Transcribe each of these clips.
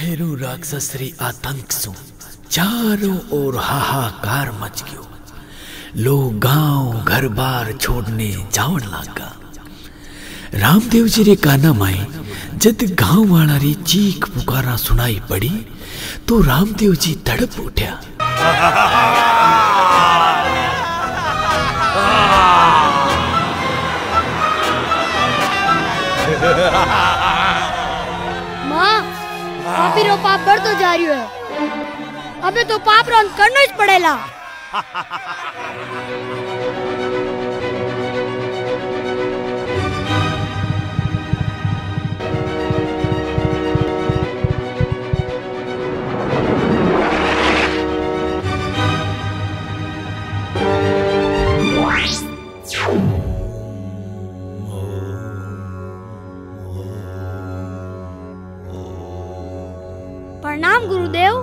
भेरू राक्षस री आतंक सु चारों ओर हाहाकार मच गयो। लोग गांव घर बार छोड़ने जावन लागा। रामदेव जी रे काना माए जद गांव वाला री चीख पुकारा सुनाई पड़ी तो रामदेव जी तड़प उठ्या। माँ, पापी रो पाप बढ़तो जा रही है। अबे तो पाप रो अंत करना ही पड़ेला। प्रणाम गुरुदेव।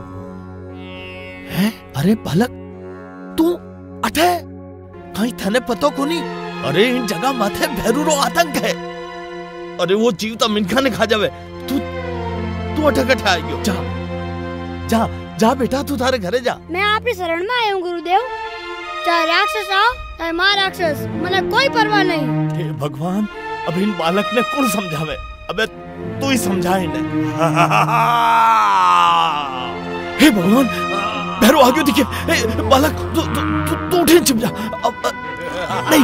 है? अरे बालक तू अठे कहीं थाने पतो कोनी? अरे इन जगह माथे भैरूरो आतंक है। अरे वो जीवता मिनखा ने खा जावे। तू अठे कठे आयो? जा जा जा बेटा, तू थारे घरे जा। मैं आपकी शरण में आया हूँ गुरुदेव। चाहे राक्षस आओ चाहे मां राक्षस, मुझे कोई परवाह नहीं। हे भगवान, अब इन बालक ने कौन समझावे? अबे तू ही समझा इन्हें। हे भगवान, भैरू आगे दिखे। बालक तू उठे चुप जा। नहीं,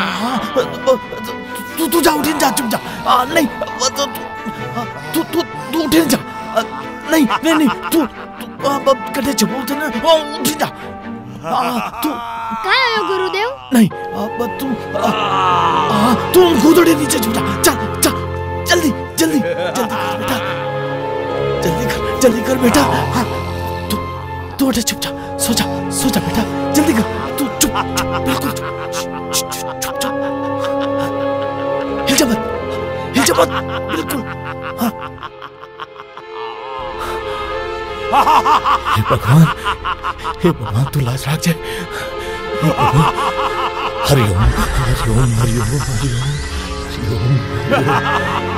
तू जा, उठे जा, चुप जा। नहीं, तू उठे जा। नहीं नहीं नहीं, तू कटे चुप उठे ना, उठे जा। तू कहाँ आयो गुरुदेव? नहीं, तू कूदड़े नीचे चुप जा। चल चल, जल्दी जल्दी जल्दी कर बेटा, जल्दी कर बेटा। हाँ, तू उठे, चुप जा, सो जा बेटा, जल्दी कर। तू चुप, बिल्कुल चुप। हिल जा मत, बिल्कुल। हाँ। हे भगवान, तू लाज रख जाए। हरिओम हरिओम हरिओम हरिओम हरिओम।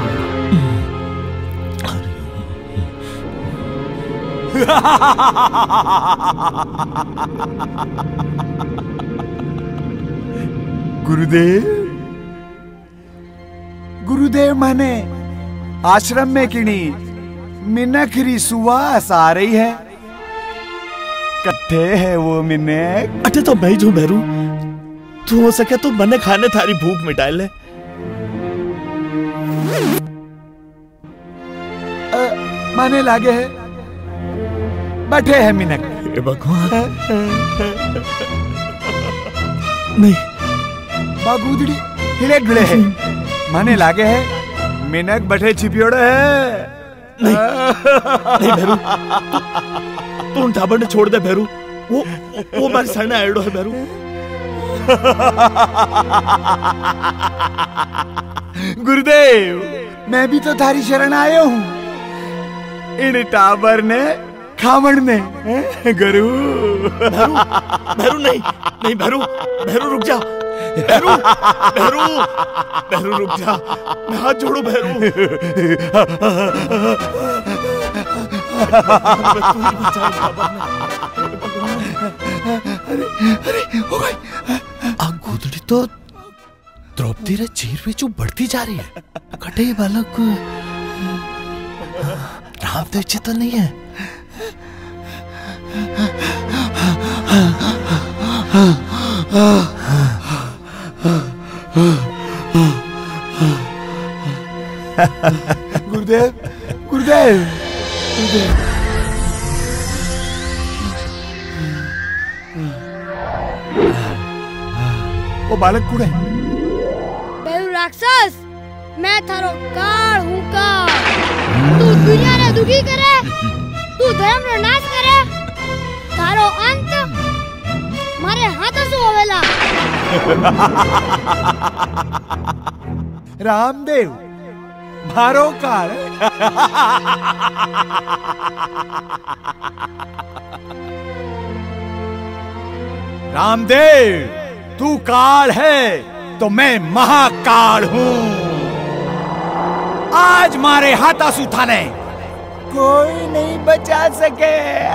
गुरुदेव माने आश्रम में किणी मिनखरी सुवास आ रही है। कट्ठे है वो मिनक? अटे तो मैं जो भैरू, तू हो सके तो मने खाने थारी भूख मिटाए ले। माने लागे है, बैठे है मिनक। हे भगवान, नहीं, बागुदड़ी हिले डुले है। माने लागे है मिनक बैठे छिपियोड़े है। नहीं भैरू, तू उन ठाबर ने छोड़ दे भैरू। वो मारे सरने आएड़ो है भैरू। गुरुदेव, मैं भी तो थारी शरण आयो हूँ। इन टाबर ने खावण ने गुरु। भैरू नहीं भैरू रुक जा। भैरू रुक जा, मैं हाथ जोड़ू भैरू। अरे हो गई। गुदड़ी तो द्रौपदी रे चीर में जो बढ़ती जा रही है। कटे बालक रामदेव जी तो नहीं है। गुरुदेव। वो बालक कूड़े। भैरू राक्षस, मैं थारो काल हूँ काल। तू दुनिया ने दुखी करे, तू धर्म रो नाश करे, थारो अंत मारे हाथों से होवेला। रामदेव भारो काल। रामदेव, तू काल है तो मैं महाकाल हूँ। आज मारे हाथासू थाने कोई नहीं बचा सके।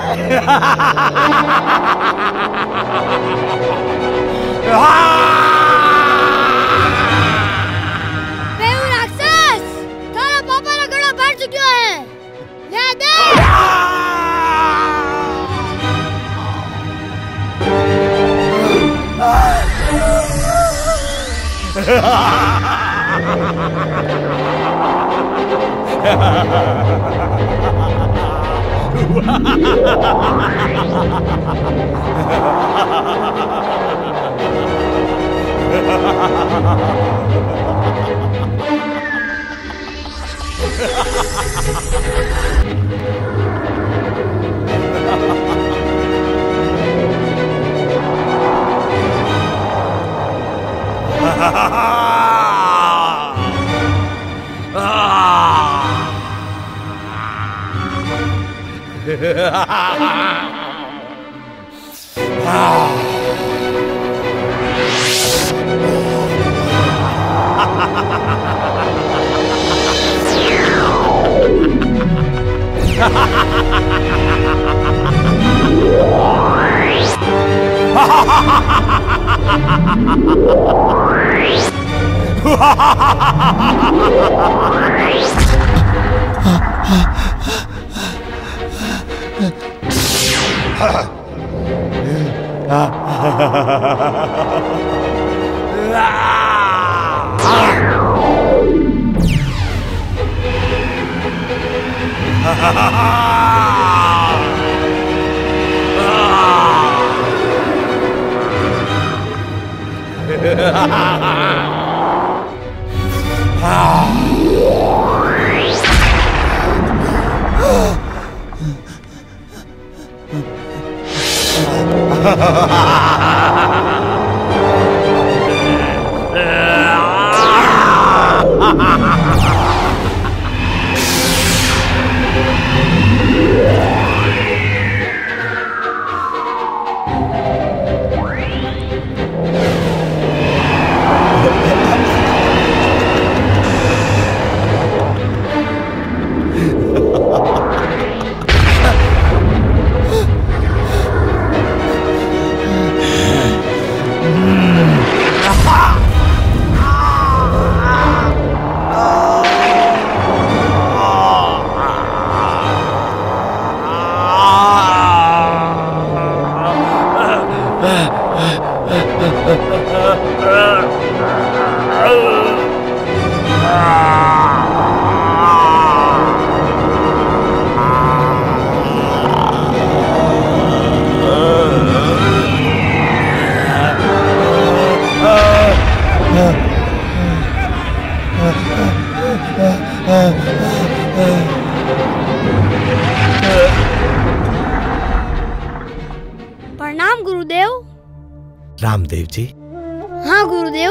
बेहू राक्षस, थारा पापा रा गड़ा भर चुक्यो है। ले दे। प्रणाम गुरुदेव। रामदेव जी। हाँ गुरुदेव।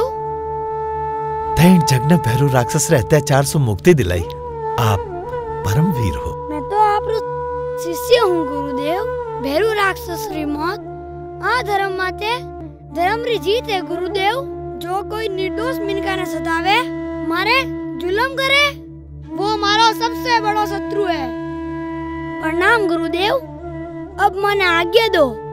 तैन जग ने भैरू राक्षस रे अत्याचार से मुक्ति दिलाई। आप परम वीर हो। मैं तो आप शिष्य हूँ गुरुदेव। भैरू राक्षस री मौत आ धर्म माते धर्म री जीत है गुरुदेव। जो कोई निर्दोष मिनका ने सतावे मारे जुल्म करे वो मारो सबसे बड़ो शत्रु है। प्रणाम गुरुदेव। अब मने आज्ञा दो।